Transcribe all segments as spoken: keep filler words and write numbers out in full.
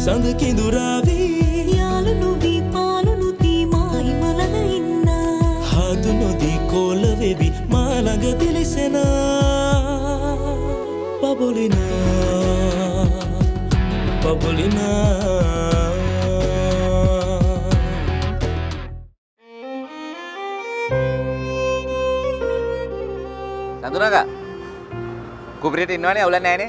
සඳ කිඳුරාවි යාළු නොවී පාළු නොදී මා හිමලද ඉන්නා හදු නොදී කොළ වෙවි මා ළඟ දිලිසෙනා බබුලිනා බබුලිනා නඳුනාගා කුපිරියට ඉන්නවනේ අවුලක් නැහැනේ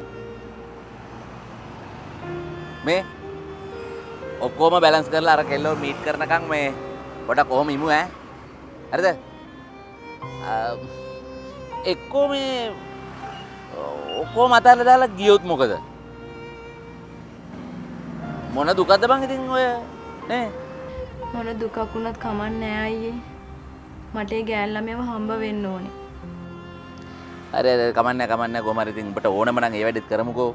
මේ ඔක්කොම බැලන්ස් කරලා අර කෙල්ලෝ මීට් කරනකම් මේ පොඩක් කොහොම ඉමු ඈ හරිද එක්කෝ මේ ඔක්කොම අතල්ලා දාලා ගියොත් මොකද මොන දුකද බං ඉතින් ඔය නේ මොන දුකක් වුණත් කමක් නෑ අයියේ මට ඒ ගෑන් ළමයව හම්බ වෙන්න ඕනේ අර අර කමක් නෑ කමක් නෑ කොහමද ඉතින් උඹට ඕනම නම් ඒ වැඩෙත් කරමුකෝ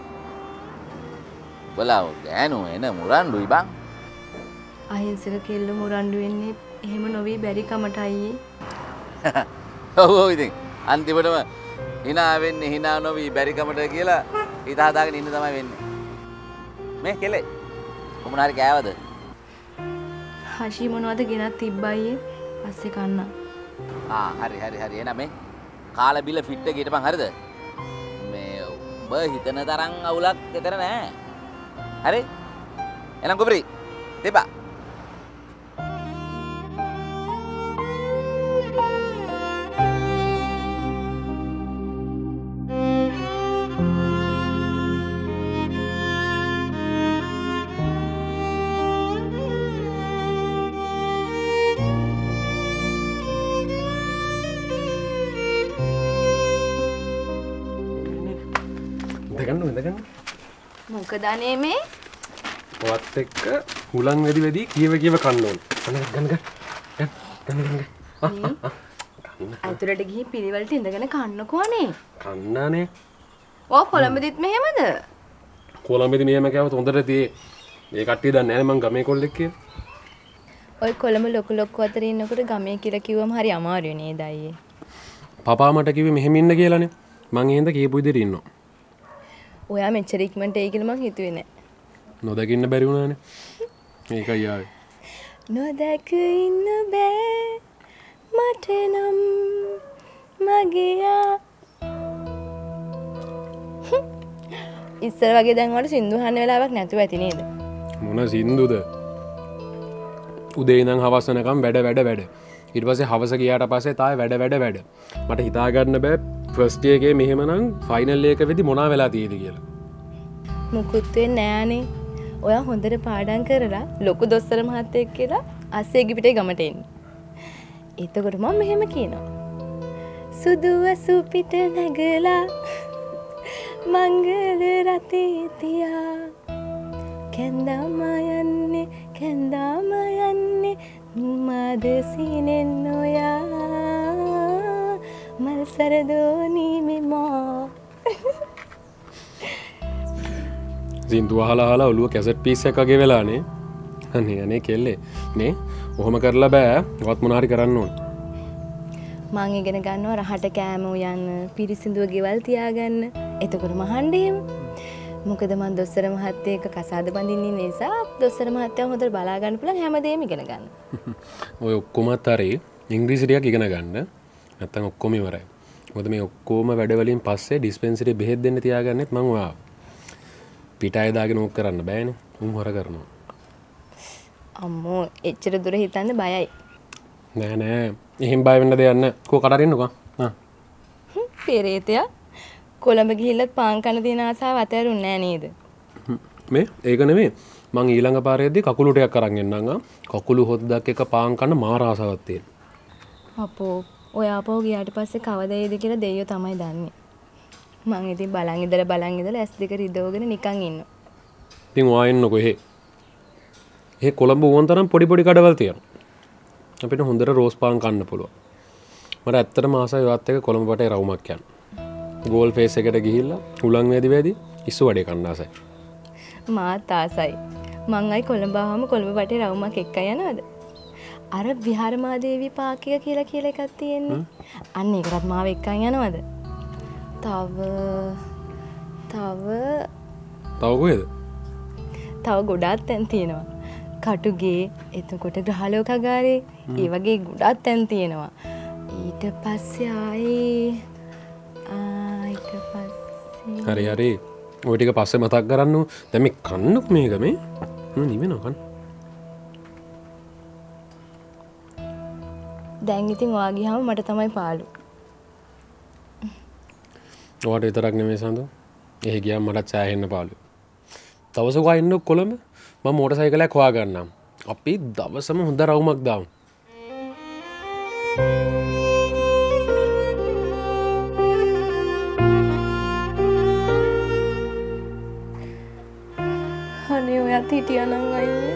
බලාව ගෑනු එන මුරණ්ඩුයි බං අහිංසක කෙල්ල මුරණ්ඩු වෙන්නේ එහෙම නොවි බැරි කමට අයියේ ඔව් ඔව් ඉතින් අන්තිමටම hina වෙන්නේ hina නොවි බැරි කමට කියලා හිත හදාගෙන ඉන්න තමයි වෙන්නේ මේ කෙලේ කොමුණ හරි කෑවද හෂි මොනවද ගෙනත් තිබ්බයියේ පස්සේ කන්න ආ හරි හරි හරි එන මේ කාලා බිල ෆිට් එක ඊටපන් හරිද මේ ඔබ හිතන තරම් අවුලක් දෙතර නෑ හරි එහෙනම් කුපරි දෙපා මොකද අනේ මේ ඔවත් එක්ක හුලං වෙදි වෙදි කීව කීව කන්න ඕන. ගන්න ගන්න ගන්න. ගන්න ගන්න. අතුරට ගිහින් පිළිවෙලට ඉඳගෙන කන්නකෝ අනේ. කන්නානේ. ඔව් කොළඹදිත් මෙහෙමද? කොළඹදි මෙහෙම කෑවොත් හොඳට තියේ. මේ කට්ටිය දන්නේ නැහැ මං ගමේ කොල්ලෙක් කියලා. ඔය කොළඹ ලොකු ලොක්ක අතර ඉන්නකොට ගමේ කියලා කිව්වම හරි අමාරුයි නේද අයියේ? පපා මට කිව්වේ මෙහෙම ඉන්න කියලානේ. මං එහෙන්ද කියපු විදිහට ඉන්නවා. ඔයා මෙච්චර ඉක්මනට එයි කියලා මං හිතුවේ නෑ. නොදකින්න බැරි වුණානේ. මේකයි ආවේ. නොදක ඉන්න බෑ මට නම් මගියා. ඉස්සර වගේ දැන් වල සින්දු අහන්න වෙලාවක් නැතුව ඇති නේද? මොන සින්දුද? උදේ ඉඳන් හවස වෙනකම් වැඩ වැඩ වැඩ. ඊට පස්සේ හවස ගියාට පස්සේ තායි වැඩ වැඩ වැඩ. මට හිතා ගන්න බෑ ෆස්ට් එකේ මෙහෙමනම් ෆයිනල් එක වෙදි මොනවා වෙලා තියෙද කියලා. මුකුත් වෙන්නේ නෑනේ. ඔයා හොඳට පාඩම් කරලා ලොකු දොස්තර මහත්තයෙක් කියලා අස්සේ ගිපිටේ ගමට එන්න. එතකොට මම මෙහෙම කියනවා. සුදු අසු පිට නැගලා මංගල රතේ තියා කැන්දාම යන්නේ කැන්දාම යන්නේ මද සිනෙන් නොයා මල් සරදෝනි මෙමා. සින්දු අහලා අහලා ඔළුව කැසට් පීස් එකක් වගේ වෙලානේ. අනේ අනේ කෙල්ලේ නේ ඔහොම කරලා බෑ. වත් මොන හරි කරන්න ඕන. මං ඉගෙන ගන්නවා රහට කෑම උයන්න පිරිසිදුව ගෙවල් තියාගන්න. එතකොට මහන්න එහෙම. මොකද මං දොස්තර මහත්තයෙක් කසාද බඳින්න ඉන්න නිසා දොස්තර මහත්තයා හොඳට බලා ගන්න පුළුවන් හැමදේම ඉගෙන ගන්න. ඔය ඔක්කොමත් හරි ඉංග්‍රීසි ටිකක් ඉගෙන ගන්න. නැත්තම් ඔක්කොම ඉවරයි. මොකද මේ ඔක්කොම වැඩ වලින් පස්සේ ඩිස්පෙන්සරි බෙහෙත් දෙන්න තියාගන්නෙත් මං ඔයා. පිටාය දාගෙන ඕක කරන්න බෑනේ. උන් හොර කරනවා. අම්මෝ එච්චර දුර හිතන්න බයයි. නෑ නෑ. එහෙන් බය වෙන්න දෙයක් නෑ. කෝ කඩරින්නකෝ. ආ. පෙරේතයා කොළඹ ගිහිල්ලත් පාන් කන දින ආසාව අතහැරුන්නේ නෑ නේද? මේ ඒක නෙමෙයි. මං ඊළඟ පාරේදී කකුළු ටිකක් අරන් එන්නම් ආ. කකුළු හොද්දක් එක පාන් කන්න මාර ආසාවක් තියෙනවා. අපෝ ඔය ආපහු ගියාට පස්සේ කවද එයිද කියලා දෙයියෝ තමයි දන්නේ. මං ඉතින් බලන් ඉඳලා බලන් ඉඳලා ඇස් දෙක රිදවගෙන නිකන් ඉන්නවා. ඉතින් ඔයා එන්නකෝ එහෙ. එහෙ කොළඹ ඕන තරම් පොඩි පොඩි කඩවල් තියෙනවා. අපිට හොඳට රෝස් පාන් කන්න පුළුවන්. මට ඇත්තටම ආසයි ඔයත් එක්ක කොළඹ වටේ රවුමක් යන්න. ගෝල් ෆේස් එකට ගිහිල්ලා හුලං වේදි වේදි ඉස්සු වැඩේ කන්න ආසයි. මාත් ආසයි. මං අයි කොළඹ ආවම කොළඹ වටේ රවුමක් එක්ක යනවද? අර විහාරමාදේවි පාකිය කියලා කියලා එකක් තියෙන්නේ. අන්න ඒකටත් මාව එක්කන් යනවද? තව තව තව කොහෙද? තව ගොඩාක් තැන් තියෙනවා. කටුගේ එතකොට ග්‍රහලෝකාගාරේ ඒ වගේ ගොඩාක් තැන් තියෙනවා. ඊට පස්සේ ආයේ ආ ඊට පස්සේ හරි හරි ඔය ටික පස්සේ මතක් කරන්න. දැන් මේ කන්නක මේක මේ නිවෙනවා කන්න. දැන් ඉතින් ඔයා ගියාම මට තමයි පාළු. ඔයාට විතරක් නෙමෙයි සඳු. එහෙ ගියාම මටත් සෑහෙන්න පාළුයි. දවසක ආයෙන්න කොළඹ මම මෝටර් සයිකලයක් හොයා ගන්නම්. අපි දවසම හොඳ රවුමක් දාමු. අනේ ඔයත් හිටියා නම් අයියේ.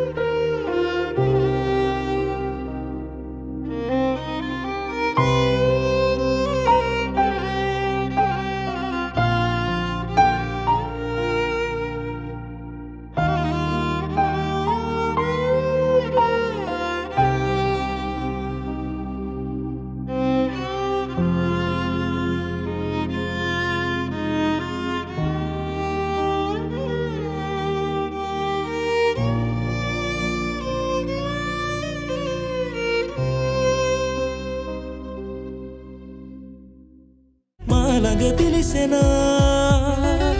ළඟ පිලිසෙනා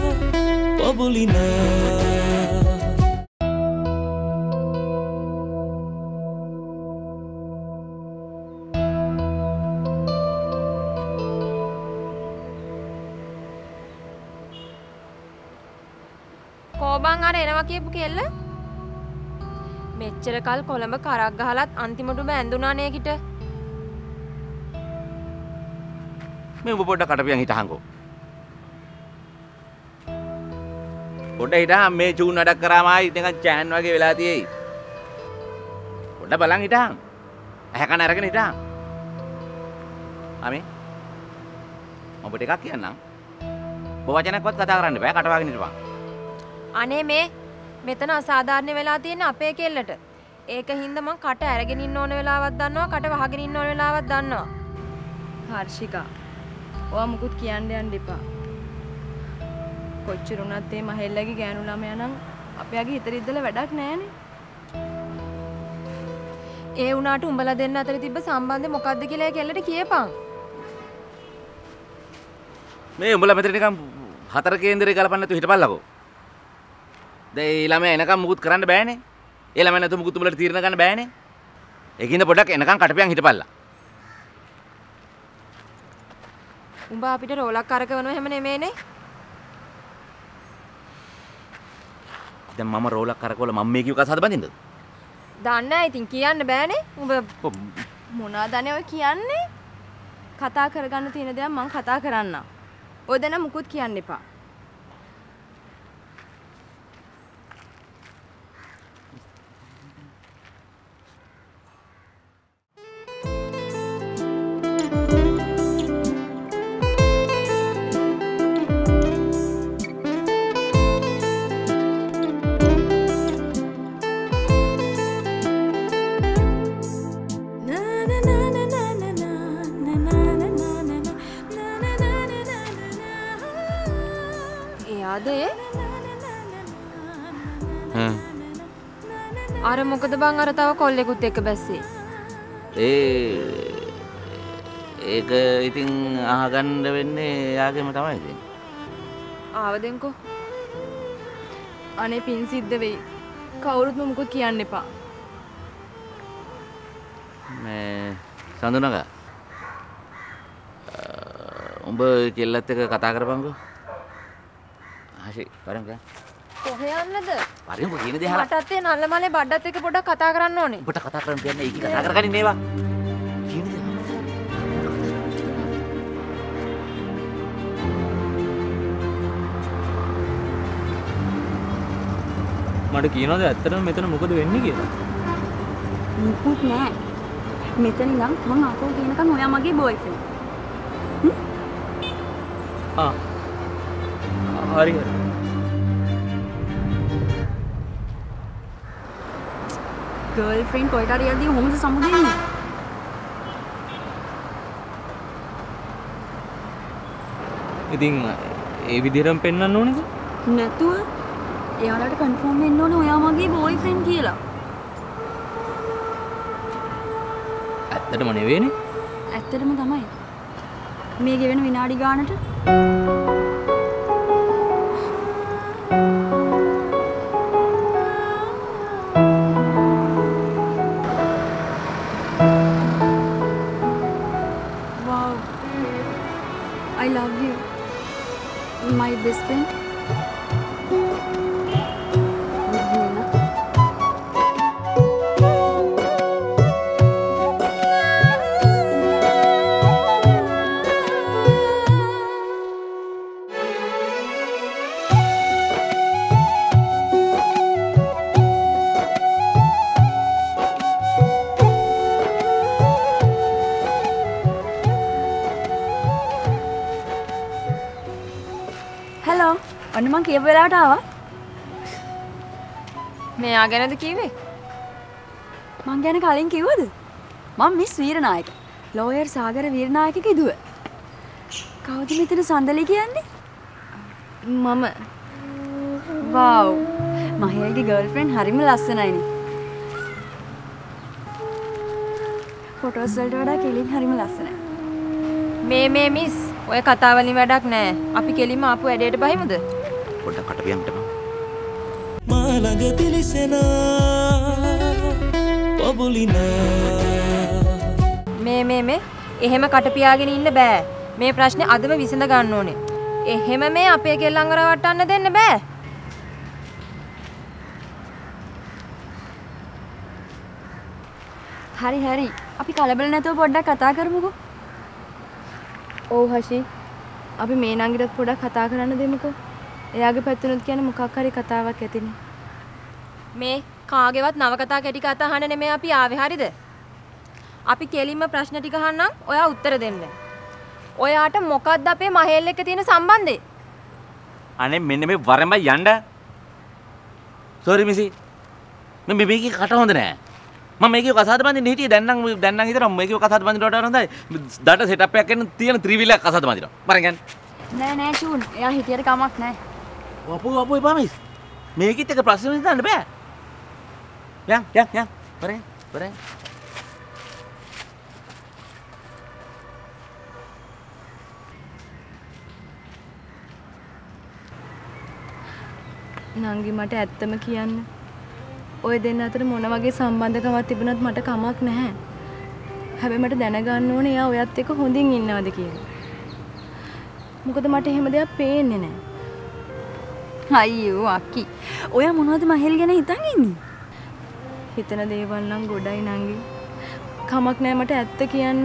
පබුලිනා කෝබන් අර එනවා කියපු කෙල්ල මෙච්චර කල් කොළඹ කරක් ගහලත් අන්තිමටම ඇඳුනා නේකිට මේ ඔබ පොඩ්ඩක් කටපියන් හිටහන්කෝ පොඩ්ඩ හිටහන් මේ චූන් වැඩක් කරාම ආයි නිකන් චෑන් වගේ වෙලා තියෙයි පොඩ්ඩ බලන් හිටහන් ඇහැ කන අරගෙන හිටහන් ආමේ ඔබට එකක් කියන්නම් ඔබ වචනයක්වත් කතා කරන්න බෑ කට වහගෙන හිටපන් අනේ මේ මෙතන අසාධාරණ වෙලා තියෙන අපේ කෙල්ලට ඒක හින්දා මං කට අරගෙන ඉන්න ඕන වෙලාවක් දන්නවා කට වහගෙන ඉන්න ඕන වෙලාවක් දන්නවා හර්ෂිකා ඔයා මුකුත් කියන්න යන්න එපා කොච්චර උනත් මේ මහෙල්ලගේ ගෑනු ළමයා නම් අපයාගේ හිත රිද්දලා වැඩක් නැහනේ ඒ උනාට උඹලා දෙන්න අතර තිබ්බ සම්බන්ධය මොකද්ද කියලා ඒ කෙල්ලට කියපන් මේ උඹලා මෙතන නිකන් හතර කේන්දරේ ගලපන්න නැතුව හිටපල්ලකෝ දැන් ඒ ළමයා එනකම් මුකුත් කරන්න බෑනේ. ඒ ළමයා නැතුව මුකුත් උඹලට තීරණ ගන්න බෑනේ. ඒකින්ද පොඩ්ඩක් එනකම් කටපියන් හිටපල්ලා. උඹ අපිට රෝලක් කරකවනවා එහෙම නෙමෙයිනේ. දැන් මම රෝලක් කරකවල මම මේ කිව්ව කසාද බඳින්නද? දන්නේ නැහැ ඉතින් කියන්න බෑනේ. උඹ මොනවාදනේ ඔය කියන්නේ? කතා කරගන්න තියෙන දේක් මං කතා කරන්නම්. ඔය දෙන මුකුත් කියන්න එපා. අර මොකද බං අර තව කොල්ලෙකුත් එක්ක බැස්සේ ඒ ඒක ඉතින් අහගන්න වෙන්නේ යාගෙම තමයි ඉතින් ආවදෙන්කෝ අනේ පින් සිද්ධ වෙයි කවුරුත්ම මුකුත් කියන්න එපා මේ සඳුනගා උඹ කෙල්ලත් එක්ක කතා කරපන්කෝ ආශි වරංගා කොහේ යන්නද? පරිම කියන දේ අහලා. මටත් ඒ නල්ල මලේ බඩත් එක්ක පොඩ්ඩක් කතා කරන්න ඕනේ. ඔබට කතා කරන්න දෙන්නේ ඒක කතා කරගන්නේ නේවා. කියන දේ. මට කියනවාද ඇත්තටම මෙතන මොකද වෙන්නේ කියලා? මුකුත් නෑ. මෙතන ඉඳන් මම අකෝ කියනකම් ඔයා මගේ බෝයිෆ්‍රෙන්ඩ්. ආ. හරි හරි. ගර්ල්ෆ්‍රෙන්ඩ් කොයිට හරි යද්දී කොහොමද සමුදෙන්නේ? ඉතින් ඒ විදිහටම පෙන්වන්න ඕනේද? නැතුව එයාලට කන්ෆර්ම් වෙන්න ඕනේ ඔයා මගේ බෝයිෆ්‍රෙන්ඩ් කියලා. ඇත්තටම නෙවෙයිනේ. ඇත්තටම තමයි. මේ ගෙවෙන විනාඩි ගානට wow, I love you, my best friend. Hello, ඔන්න මං කියපු වෙලාවට ආවා. මෙයා ගැනද කිව්වේ? මං ගැන කලින් කිව්වද? මම මිස් වීරනායක. ලෝයර් සාගර වීරනායකගේ දුව. කවුද මෙතන සඳලි කියන්නේ? මම වව්. මහේල්ගේ ගර්ල්ෆ්‍රෙන්ඩ් හරිම ලස්සනයිනේ. ෆොටෝස් වලට වඩා කෙලින් හරිම ලස්සනයි. මේ මේ මිස් ඔය කතා වලින් වැඩක් නැහැ. අපි කෙලින්ම ආපු වැඩේට බහිමුද? පොඩ්ඩක් කට පියන්නට මම. මා ළඟ පිලිසෙනා පොබුලිනා මේ මේ මේ එහෙම කට පියාගෙන ඉන්න බෑ. මේ ප්‍රශ්නේ අදම විසඳ ගන්න ඕනේ. එහෙම මේ අපේ කෙල්ලන්ව රවට්ටන්න දෙන්න බෑ. හරි හරි. අපි කලබල නැතුව පොඩ්ඩක් කතා කරමුකෝ. ඔව් හෂි. අපි මේ නංගිටත් පොඩක් කතා කරන්න දෙමුකෝ. එයාගේ පැත්තෙනුත් කියන්නේ මොකක් හරි කතාවක් ඇතිනේ. මේ කාගේවත් නවකතා කැටි කතා අහන්න නෙමෙයි අපි ආවේ හරිද? අපි කෙලින්ම ප්‍රශ්න ටික අහන්නම් ඔයා උත්තර දෙන්න. ඔයාට මොකක්ද අපේ මහේල් එක්ක තියෙන සම්බන්ධය? අනේ මෙන්න මේ වරෙන්ම යන්න. Sorry miss. මම මේකේ කට හොඳ නෑ. මම මේකේ කසාද බඳින්න හිටියේ දැන් නම් දැන් නම් හිතනවා මේකේ කසාද බඳින්න වඩා හොඳයි. දඩ සෙටප් එකක් කරන තියෙන ත්‍රිවිලයක් කසාද බඳිනවා. මරන් ගන්න. නෑ නෑ චූන්. එයා හිටියට කමක් නෑ. අපෝ අපෝ එපා මිස්. මේකෙත් එක ප්‍රශ්න විසඳන්න බෑ. යන් යන් යන්. වරෙන් වරෙන්. නංගි මට ඇත්තම කියන්න. ඔය දෙන්න අතර මොන වගේ සම්බන්ධකමක් තිබුණත් මට කමක් නැහැ. හැබැයි මට දැනගන්න ඕනේ එයා ඔයත් එක්ක හොඳින් ඉන්නවද කියලා. මොකද මට එහෙම දෙයක් පේන්නේ නැහැ. අයියෝ අක්කි. ඔයා මොනවද මහේල් ගැන හිතන් ඉන්නේ? හිතන දේවල් නම් ගොඩයි නංගි. කමක් නැහැ මට ඇත්ත කියන්න.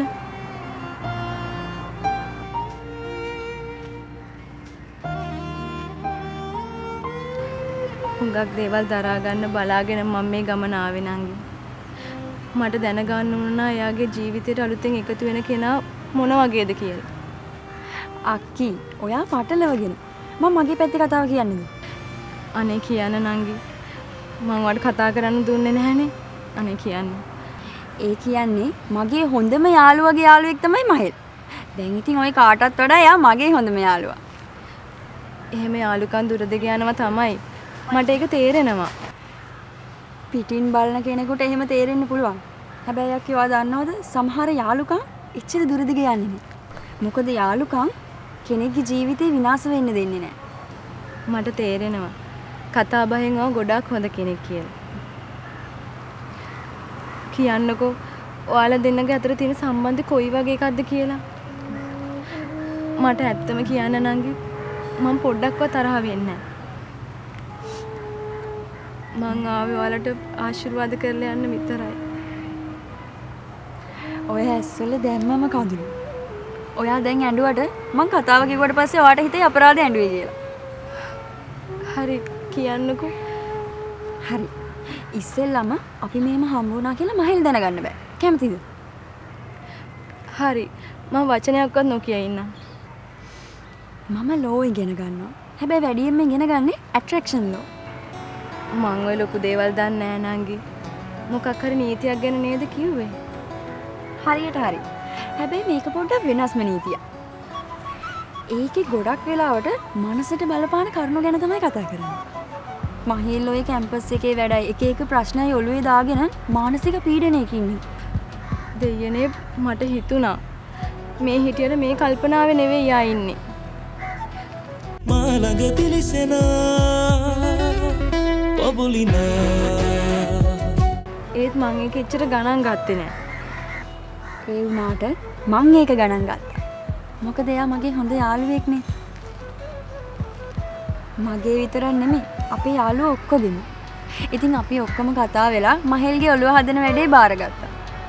හුඟක් දේවල් දරා ගන්න බලාගෙන මම මේ ගමන ආවේ නංගි. මට දැනගන්න උනා එයාගේ ජීවිතේට අලුතෙන් එකතු වෙන කෙනා මොන වගේද කියලා. අක්කි, ඔයා පටලවගෙන. මම මගේ පැත්තේ කතාව කියන්නේද? අනේ කියන්න නංගි. මම වට කතා කරන්න දුන්නේ නැහනේ. අනේ කියන්න. ඒ කියන්නේ මගේ හොඳම යාළුවගේ යාළුවෙක් තමයි මහේල්. දැන් ඉතින් ඔය කාටවත් වඩා එයා මගේ හොඳම යාළුවා. එහෙම යාළුකන් දුර දෙක යනවා තමයි. මට ඒක තේරෙනවා. පිටින් බලන කෙනෙකුට එහෙම තේරෙන්න පුළුවන්. හැබැයි අක්කි ඔයා දන්නවද සමහර යාළුකම් එච්චර දුර දිග යන්නේ නැහැ. මොකද යාළුකම් කෙනෙක්ගේ ජීවිතේ විනාශ වෙන්න දෙන්නේ නැහැ. මට තේරෙනවා. කතා බහෙන් ඔය ගොඩක් හොඳ කෙනෙක් කියලා. කියන්නකෝ ඔයාලා දෙන්නගේ අතර තියෙන සම්බන්ධය කොයි වගේ එකක්ද කියලා. මට ඇත්තම කියන්න නංගි මම පොඩ්ඩක්වත් තරහ වෙන්නේ නැහැ. මං ආවේ ඔයාලට ආශිර්වාද කරලා යන්න විතරයි. ඔය ඇස්වල දැම්මම කඳුළු. ඔයා දැන් ඇඬුවට මං කතාව කිව්වට පස්සේ ඔයාට හිතේ අපරාධ ඇඬුවේ කියලා. හරි කියන්නකෝ. හරි. ඉස්සෙල්ලම අපි මේම හම්බ වුණා කියලා මහේල් දැනගන්න බෑ. කැමතිද? හරි. මම වචනයක්වත් නොකිය ඉන්නම්. මම ලෝ ඉගෙන ගන්නවා. හැබැයි වැඩියෙන්ම ඉගෙන ගන්නේ ඇට්‍රැක්ෂන් ලෝ. මං ඔය ලොකු දේවල් දන්නේ නෑ නංගි. මොකක් හරි නීතියක් ගැන නේද කිව්වේ? හරියට හරි. හැබැයි මේක පොඩ්ඩක් වෙනස්ම නීතියක්. ඒකේ ගොඩක් වෙලාවට මනසට බලපාන කරුණු ගැන තමයි කතා කරන්නේ. මහේල් ඔය කැම්පස් එකේ වැඩයි එක එක ප්‍රශ්නයි ඔළුවේ දාගෙන මානසික පීඩනයක ඉන්නේ. දෙයනේ මට හිතුණා මේ හිටියට මේ කල්පනාවේ නෙවෙයි යා ඉන්නේ. මා ළඟ තිලිසෙනා බබුලිනා ඒත් මං ඒක එච්චර ගණන් ගත්තේ නෑ. ඒ වුණාට මං ඒක ගණන් ගත්තා. මොකද එයා මගේ හොඳ යාළුවෙක් නේ. මගේ විතරක් නෙමෙයි අපේ යාළුවෝ ඔක්කොගෙම. ඉතින් අපි ඔක්කොම කතා වෙලා මහේල්ගේ ඔළුව හදන වැඩේ බාරගත්තා.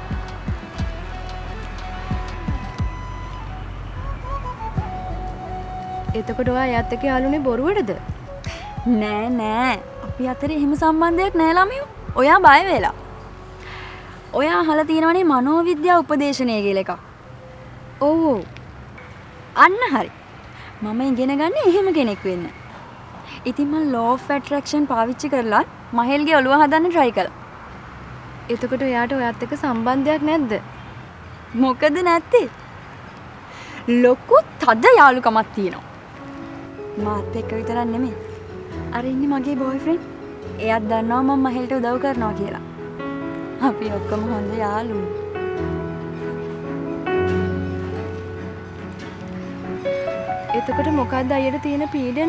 එතකොට ඔයා එයාත් එක්ක යාළුනේ බොරුවටද? නෑ නෑ. අපි අතරේ එහෙම සම්බන්ධයක් නෑ ළමයෝ. ඔයා බය වෙලා. ඔයා අහලා තියෙනවනේ මනෝවිද්‍යා උපදේශනය කියලා එකක්. ඔව් ඔව්. අන්න හරි. මම ඉගෙන ගන්න එහෙම කෙනෙක් වෙන්න. ඉතින් මම law of attraction පාවිච්චි කරලා මහේල්ගේ ඔළුව හදන්න try කළා. එතකොට එයාට ඔයත් එක්ක සම්බන්ධයක් නැද්ද? මොකද නැත්තේ? ලොකු තද යාළුකමක් තියෙනවා. මාත් එක්ක විතරක් නෙමෙයි. අර ඉන්නේ මගේ boyfriend. එයාත් දන්නවා මම මහේල්ට උදව් කරනවා කියලා. අපි ඔක්කොම හොඳ යාළුවෝ. එතකොට මොකක්ද අයියට තියෙන පීඩන?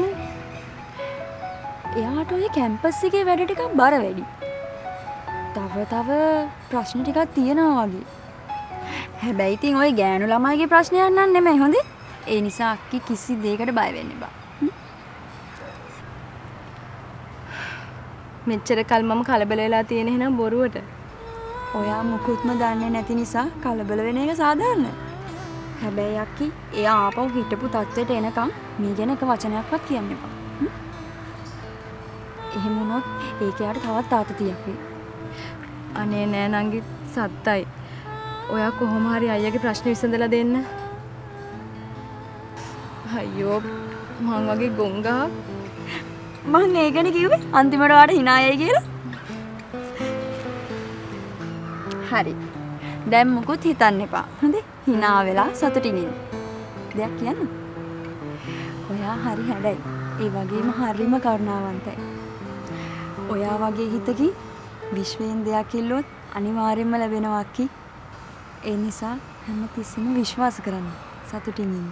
එයාට ඔය කැම්පස් එකේ වැඩ ටිකක් බර වැඩි. තව තව ප්‍රශ්න ටිකක් තියෙනවා වගේ. හැබැයි ඉතින් ඔය ගෑනු ළමයිගේ ප්‍රශ්නයක් නන් නෙමෙයි හොඳේ. ඒ නිසා අක්කි කිසි දෙයකට බය වෙන්න එපා. මෙච්චර කල් මම කලබල වෙලා තියෙන එහෙනම් බොරුවට. ඔයා මුකුත්ම දන්නේ නැති නිසා කලබල වෙන එක සාධාරණයි. හැබැයි අක්කි එයා ආපහු හිටපු තත්ත්වයට එනකම් මේ ගැන එක වචනයක්වත් කියන්න එපා. එහෙම වුණොත් ඒක යාට තවත් ආතතියක් වෙයි. අනේ නෑ නංගි සත්තයි. ඔයා කොහොම හරි අයියාගේ ප්‍රශ්න විසඳලා දෙන්න. අයියෝ මං වගේ ගොංගා මං ඒකනේ කිව්වේ අන්තිමට ඔයාට hina යයි කියලා. හරි. දැන් මොකුත් හිතන්න එපා. හොඳේ? hina වෙලා සතුටින් ඉන්න. දෙයක් කියන්න. ඔයා හරි හැඩයි. ඒ වගේම හරිම කරුණාවන්තයි. ඔයා වගේ හිතකින් විශ්වයෙන් දෙයක් ඉල්ලුවොත් අනිවාර්යෙන්ම ලැබෙනවා අක්කි. ඒ නිසා හැමතිස්සෙම විශ්වාස කරන්න. සතුටින් ඉන්න.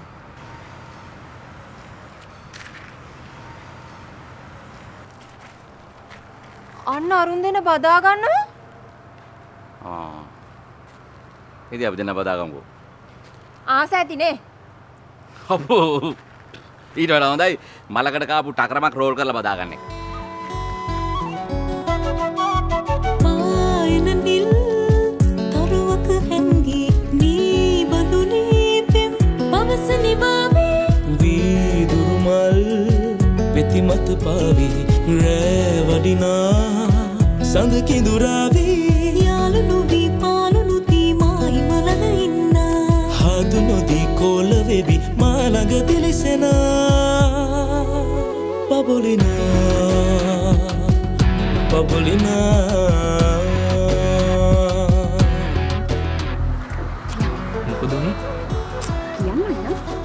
අන්න අරුන් දෙන බදා ගන්නවා. ආ. ඉතින් අපි දෙන්න බදාගමුකෝ. ආස ඇතිනේ. අපෝ. ඊට වඩා හොඳයි මලකට කාපු ටකරමක් රෝල් කරලා බදාගන්න එක. පායන නිල් තරුවක හැංගී නී බඳුනේ පෙම් පවස නිවාවේ වීදුරු මල් පෙති මත පාවී රෑ වඩිනා සඳ කිඳුරාවී යාළු නොවී පාළු නොදී මායි මලක ඉන්නා හදු නොදී කොළ වෙවි මා ළඟ තිලිසෙනා බබුලිනා බබුලිනා මොකද උනේ? කියන්න නේද?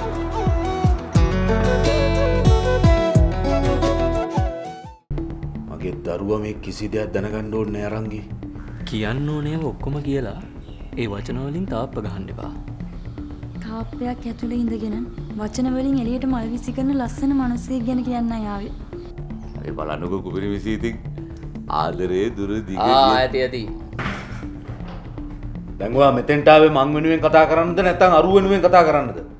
මගේ දරුවා මේ කිසි දෙයක් දැනගන්න ඕනේ නෑ අරංගි. කියන්න ඕනේ ඔක්කොම කියලා ඒ වචන වලින් තාප්ප ගහන්න එපා. තාප්පයක් ඇතුලේ ඉඳගෙන වචන වලින් එළියට මල් විසි කරන ලස්සන මිනිහෙක් ගැන කියන්නයි ආවේ. අපි බලන්නකෝ කුපිරි විසීතින් ආදරේ දුර දිග ආ ඇති ඇති. දැන් ඔයා මෙතෙන්ට ආවේ මං වෙනුවෙන් කතා කරන්නද නැත්නම් අරු වෙනුවෙන් කතා කරන්නද?